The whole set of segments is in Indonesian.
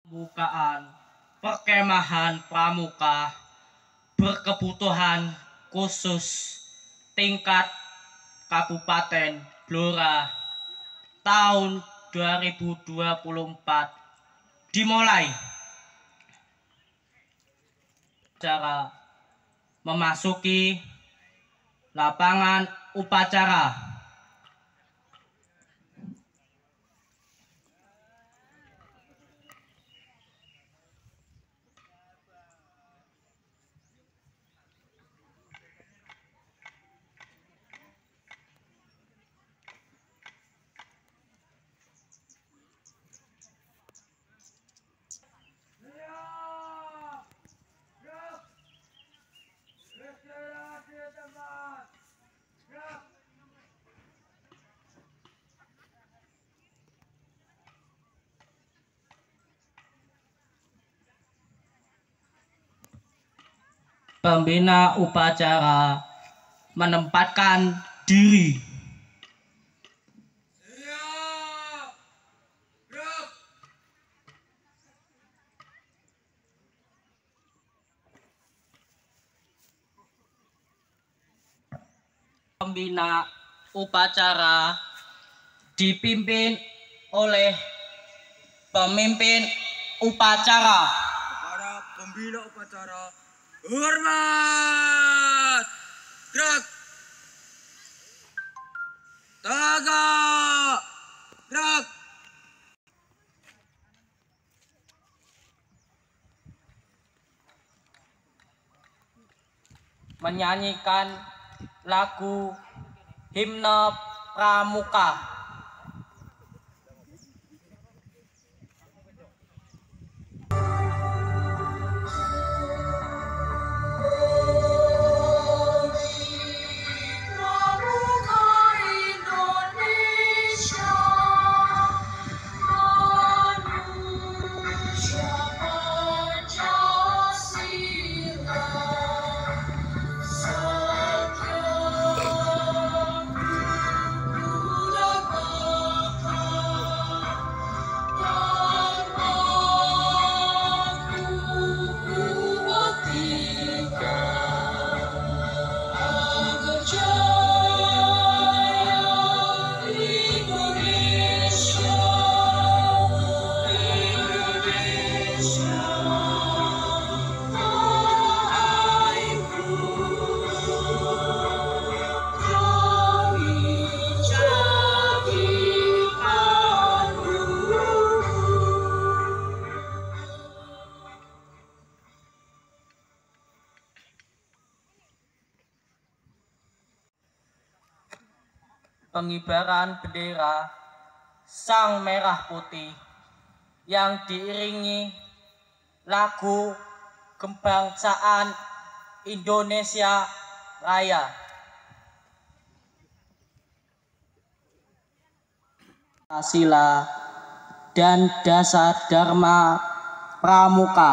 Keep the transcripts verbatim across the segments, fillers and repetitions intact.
Pembukaan perkemahan pramuka berkebutuhan khusus tingkat Kabupaten Blora tahun dua ribu dua puluh empat dimulai. Cara memasuki lapangan upacara. Pembina upacara menempatkan diri. Pembina upacara dipimpin oleh pemimpin upacara. Para pembina upacara, hormat, gerak, tegak, gerak. Menyanyikan lagu himne pramuka. Pengibaran bendera Sang Merah Putih yang diiringi lagu kebangsaan Indonesia Raya. Pancasila dan Dasar Dharma Pramuka.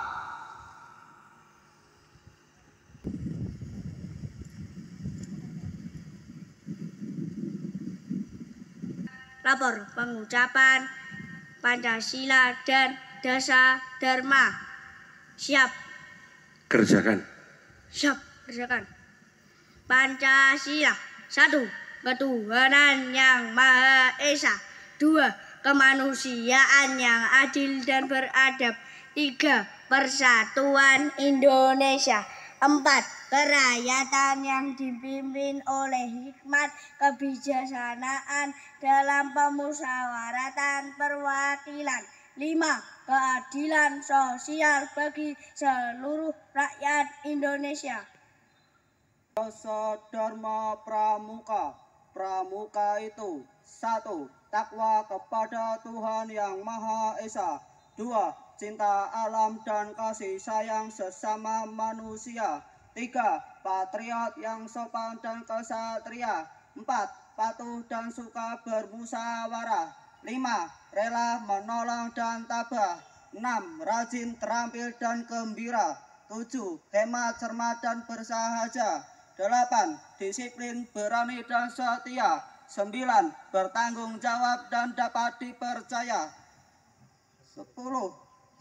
Lapor pengucapan Pancasila dan Dasar Dharma. Siap. Kerjakan. Siap. Kerjakan. Pancasila. Satu. Ketuhanan yang Maha Esa. Dua. Kemanusiaan yang adil dan beradab. Tiga. Persatuan Indonesia. Empat. Kerakyatan yang dipimpin oleh hikmat kebijaksanaan dalam pemusyawaratan perwakilan. Lima. Keadilan sosial bagi seluruh rakyat Indonesia. Dasar Dharma Pramuka. Pramuka itu satu. Takwa kepada Tuhan Yang Maha Esa. Dua. Cinta alam dan kasih sayang sesama manusia. Tiga. Patriot yang sopan dan kesatria. Empat. Patuh dan suka bermusyawarah. Lima. Rela menolong dan tabah. Enam. Rajin, terampil dan gembira. Tujuh. Hemat, cermat dan bersahaja. Delapan. Disiplin, berani dan setia. Sembilan. Bertanggung jawab dan dapat dipercaya. Sepuluh.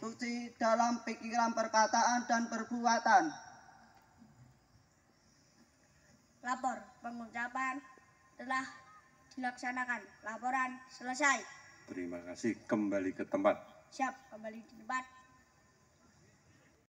dalam pikiran, perkataan, dan perbuatan. Lapor pengucapan telah dilaksanakan. Laporan selesai. Terima kasih. Kembali ke tempat. Siap, kembali di tempat.